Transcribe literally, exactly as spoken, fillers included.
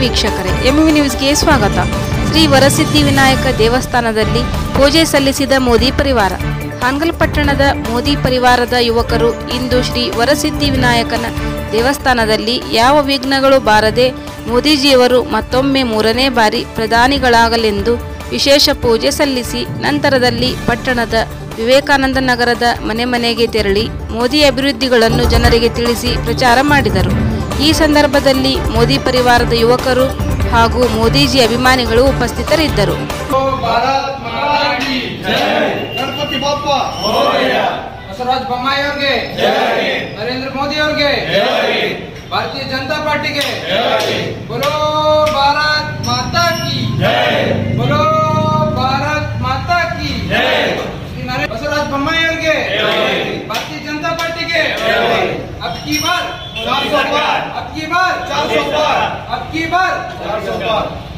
ವೀಕ್ಷಕರೇ, ಎಂವಿ ನ್ಯೂಸ್ಗೆ ಸ್ವಾಗತ. ಶ್ರೀ ವರಸಿದ್ಧಿ ವಿನಾಯಕ ದೇವಸ್ಥಾನದಲ್ಲಿ ಪೂಜೆ ಸಲ್ಲಿಸಿದ ಮೋದಿ ಪರಿವಾರ. ಹಾನಗಲ್ ಪಟ್ಟಣದ ಮೋದಿ ಪರಿವಾರದ ಯುವಕರು ಇಂದು ಶ್ರೀ ವರಸಿದ್ಧಿ ವಿನಾಯಕನ ದೇವಸ್ಥಾನದಲ್ಲಿ ಯಾವ ವಿಘ್ನಗಳು ಬಾರದೆ ಮೋದಿಜಿಯವರು ಮತ್ತೊಮ್ಮೆ ಮೂರನೇ ಬಾರಿ ಪ್ರಧಾನಿಗಳಾಗಲೆಂದು ವಿಶೇಷ ಪೂಜೆ ಸಲ್ಲಿಸಿ ನಂತರದಲ್ಲಿ ಪಟ್ಟಣದ ವಿವೇಕಾನಂದ ನಗರದ ಮನೆ ಮನೆಗೆ ತೆರಳಿ ಮೋದಿ ಅಭಿವೃದ್ಧಿಗಳನ್ನು ಜನರಿಗೆ ತಿಳಿಸಿ ಪ್ರಚಾರ ಮಾಡಿದರು. ಈ ಸಂದರ್ಭದಲ್ಲಿ ಮೋದಿ ಪರಿವಾರದ ಯುವಕರು ಹಾಗೂ ಮೋದಿಜಿ ಅಭಿಮಾನಿಗಳು ಉಪಸ್ಥಿತರಿದ್ದರು. ಗಣಪತಿ ಬಪ್ಪ ಬಸವರಾಜ ಬೊಮ್ಮಾಯಿ ಅವರಿಗೆ, ನರೇಂದ್ರ ಮೋದಿ ಅವರಿಗೆ, ಭಾರತೀಯ ಜನತಾ ಪಾರ್ಟಿಗೆ बोलो भारत माता की जय, बोलो भारत माता की जय. बसवराज बೊಮ್ಮಾಯಿ ಅವರಿಗೆ, भारतीय जनता पार्टी के अब की बार चार सौ पार, अब की बार चार सौ पार, अब की बार चार सौ पार.